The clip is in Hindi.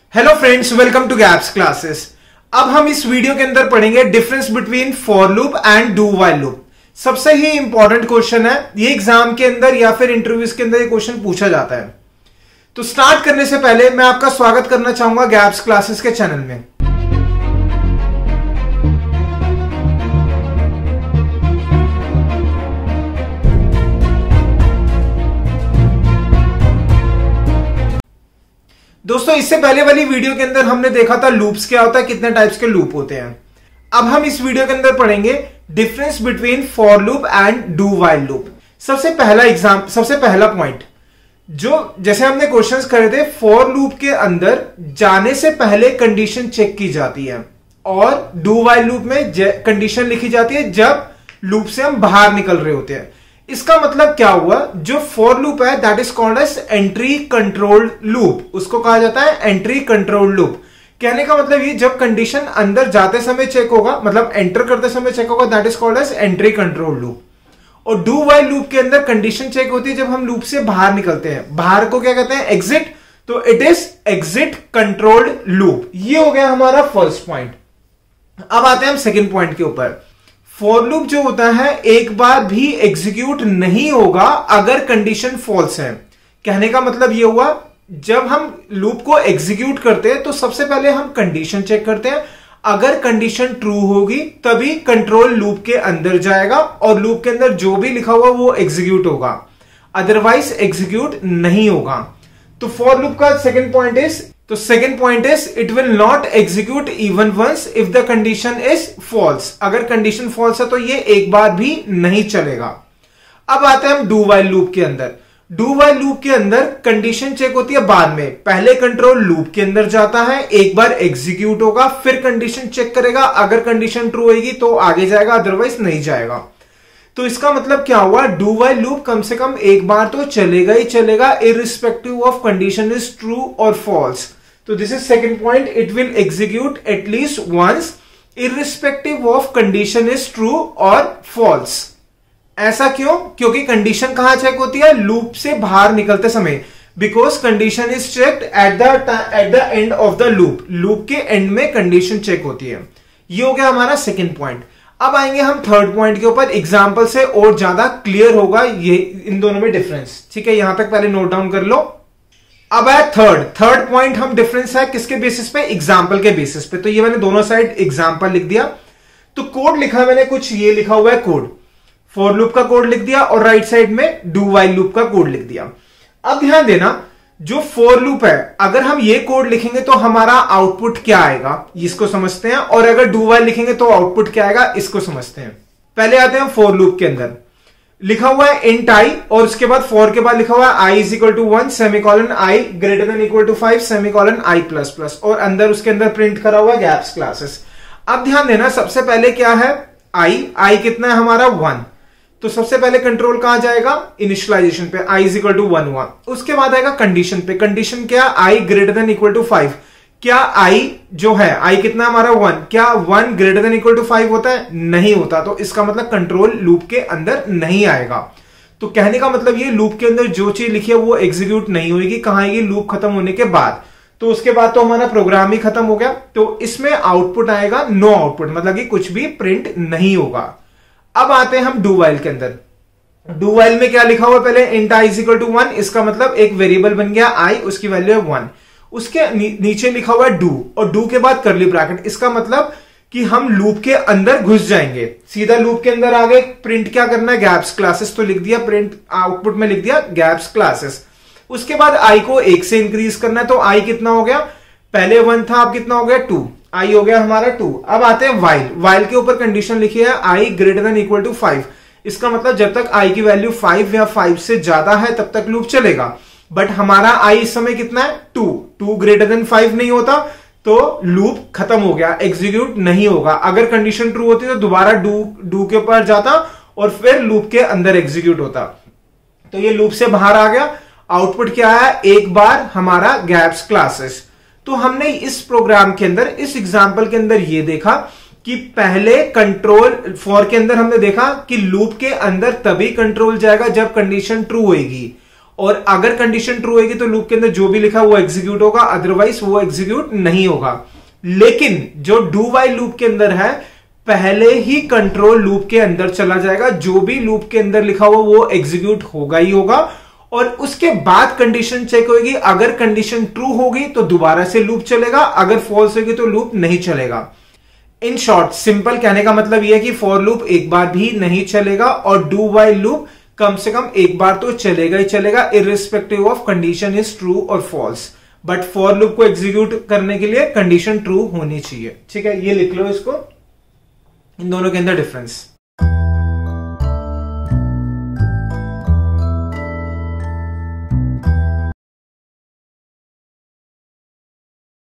Hello friends, welcome to Gaps classes. अब हम इस वीडियो के अंदर पढ़ेंगे difference between for loop and do while loop. सबसे ही इंपॉर्टेंट क्वेश्चन है ये, एग्जाम के अंदर या फिर इंटरव्यूज के अंदर ये क्वेश्चन पूछा जाता है। तो स्टार्ट करने से पहले मैं आपका स्वागत करना चाहूंगा गैप्स क्लासेस के चैनल में। दोस्तों, इससे पहले वाली वीडियो के अंदर हमने देखा था लूप्स क्या होता है, कितने टाइप्स के लूप होते हैं। अब हम इस वीडियो के अंदर पढ़ेंगे difference between for loop and do while loop. सबसे पहला पॉइंट, जो जैसे हमने क्वेश्चंस करे थे, फॉर लूप के अंदर जाने से पहले कंडीशन चेक की जाती है और डू व्हाइल लूप में कंडीशन लिखी जाती है जब लूप से हम बाहर निकल रहे होते हैं। इसका मतलब क्या हुआ, जो फॉर लूप है that is called as entry controlled loop, उसको कहा जाता है एंट्री कंट्रोल्ड लूप। कहने का मतलब ये, जब कंडीशन अंदर जाते समय चेक होगा, मतलब एंटर करते समय चेक होगा, that is called as entry controlled loop. और डू व्हाइल लूप के अंदर कंडीशन चेक होती है जब हम लूप से बाहर निकलते हैं। बाहर को क्या कहते हैं, एग्जिट, तो it is exit controlled loop. ये हो गया हमारा फर्स्ट पॉइंट। अब आते हैं हम सेकेंड पॉइंट के ऊपर। फॉर लूप जो होता है एक बार भी एग्जीक्यूट नहीं होगा अगर कंडीशन फॉल्स है। कहने का मतलब ये हुआ, जब हम लूप को एग्जीक्यूट करते हैं तो सबसे पहले हम कंडीशन चेक करते हैं। अगर कंडीशन ट्रू होगी तभी कंट्रोल लूप के अंदर जाएगा और लूप के अंदर जो भी लिखा हुआ वो एग्जीक्यूट होगा, अदरवाइज एग्जीक्यूट नहीं होगा। तो फॉर लूप का second point is it will not execute even once if the condition is false. अगर कंडीशन फॉल्स है तो ये एक बार भी नहीं चलेगा। अब आते हैं हम डू व्हाइल लूप के अंदर। डू व्हाइल लूप के अंदर कंडीशन चेक होती है बाद में। पहले कंट्रोल लूप के अंदर जाता है, एक बार एग्जीक्यूट होगा, फिर कंडीशन चेक करेगा। अगर कंडीशन ट्रू होगी तो आगे जाएगा, अदरवाइज नहीं जाएगा। तो इसका मतलब क्या हुआ, डू व्हाइल लूप कम से कम एक बार तो चलेगा ही चलेगा, irrespective of condition is true और फॉल्स। तो this is second point, it will execute at least once irrespective of condition is true और फॉल्स। ऐसा क्यों? क्योंकि कंडीशन कहां चेक होती है, लूप से बाहर निकलते समय, because condition is checked at the end of the loop. Loop के एंड में कंडीशन चेक होती है। ये हो गया हमारा सेकेंड पॉइंट। अब आएंगे हम थर्ड पॉइंट के ऊपर। एग्जाम्पल से और ज्यादा क्लियर होगा ये इन दोनों में डिफरेंस। ठीक है, यहां तक पहले नोट डाउन कर लो। अब है थर्ड पॉइंट, हम डिफरेंस है किसके बेसिस पे, एग्जाम्पल के बेसिस पे। तो ये मैंने दोनों साइड एग्जाम्पल लिख दिया। तो कोड लिखा मैंने, कुछ ये लिखा हुआ है कोड, फॉर लूप का कोड लिख दिया और राइट साइड में डू व्हाइल लूप का कोड लिख दिया। अब ध्यान देना, जो फॉर लूप है अगर हम ये कोड लिखेंगे तो हमारा आउटपुट क्या आएगा, इसको समझते हैं। और अगर डू व्हाइल लिखेंगे तो आउटपुट क्या आएगा, इसको समझते हैं। पहले आते हैं फॉर लूप के अंदर। लिखा हुआ है इंट आई और उसके बाद फॉर के बाद लिखा हुआ है i is equal to 1 semicolon i greater than equal to 5 semicolon i plus plus, और अंदर उसके अंदर प्रिंट करा हुआ गैप्स क्लासेस। अब ध्यान देना, सबसे पहले क्या है, आई कितना है हमारा 1। तो सबसे पहले कंट्रोल कहां जाएगा, इनिशियलाइजेशन पे, आई इज इक्वल टू 1 हुआ। उसके बाद आएगा कंडीशन पे। कंडीशन क्या, i greater than equal to 5। क्या आई जो है, आई कितना हमारा 1, क्या 1 ग्रेटर देन इक्वल टू 5 होता है, नहीं होता। तो इसका मतलब कंट्रोल लूप के अंदर नहीं आएगा। तो कहने का मतलब ये, लूप के अंदर जो चीज लिखी है वो एग्जीक्यूट नहीं होगी। कहां आएगी, लूप खत्म होने के बाद। तो उसके बाद तो हमारा प्रोग्राम ही खत्म हो गया। तो इसमें आउटपुट आएगा नो आउटपुट, मतलब कि कुछ भी प्रिंट नहीं होगा। अब आते हैं हम डू व्हाइल के अंदर। डू व्हाइल में क्या लिखा हुआ, पहले int i is equal to 1, इसका मतलब एक वेरिएबल बन गया आई, उसकी वैल्यू है 1। उसके नीचे लिखा हुआ है डू, और डू के बाद करली ब्रैकेट। इसका मतलब कि हम लूप के अंदर घुस जाएंगे, सीधा लूप के अंदर आ गए। प्रिंट क्या करना है, गैप्स क्लासेस, तो लिख दिया प्रिंट, आउटपुट में लिख दिया गैप्स क्लासेस। उसके बाद आई को 1 से इंक्रीज करना है, तो आई कितना हो गया, पहले 1 था, अब कितना हो गया 2, आई हो गया हमारा 2। अब आते हैं व्हाइल के ऊपर कंडीशन लिखी है i greater than equal to 5। इसका मतलब जब तक आई की वैल्यू 5 या 5 से ज्यादा है तब तक लूप चलेगा। बट हमारा आई इस समय कितना है, 2 ग्रेटर देन 5 नहीं होता तो लूप खत्म हो गया, एग्जीक्यूट नहीं होगा। अगर कंडीशन ट्रू होती तो दोबारा डू के ऊपर जाता और फिर लूप के अंदर एग्जीक्यूट होता। तो ये लूप से बाहर आ गया। आउटपुट क्या है, एक बार हमारा गैप्स क्लासेस। तो हमने इस प्रोग्राम के अंदर, इस एग्जाम्पल के अंदर ये देखा कि पहले कंट्रोल फॉर के अंदर हमने देखा कि लूप के अंदर तभी कंट्रोल जाएगा जब कंडीशन ट्रू होगी, और अगर कंडीशन ट्रू होगी तो लूप के अंदर जो भी लिखा वो एग्जीक्यूट होगा, अदरवाइज वो एग्जीक्यूट नहीं होगा। लेकिन जो डू वाइल लूप के अंदर है, पहले ही कंट्रोल लूप के अंदर चला जाएगा, जो भी लूप के अंदर लिखा हुआ वो एग्जीक्यूट होगा ही होगा, और उसके बाद कंडीशन चेक होगी। अगर कंडीशन ट्रू होगी तो दोबारा से लूप चलेगा, अगर फॉल्स होगी तो लूप नहीं चलेगा। इन शॉर्ट सिंपल कहने का मतलब यह है कि फॉर लूप एक बार भी नहीं चलेगा और डू वाइल लूप कम से कम एक बार तो चलेगा ही चलेगा, irrespective of condition is true और फॉल्स। बट फॉर लूप को एग्जीक्यूट करने के लिए कंडीशन ट्रू होनी चाहिए। ठीक है, ये लिख लो इसको, इन दोनों के अंदर डिफरेंस।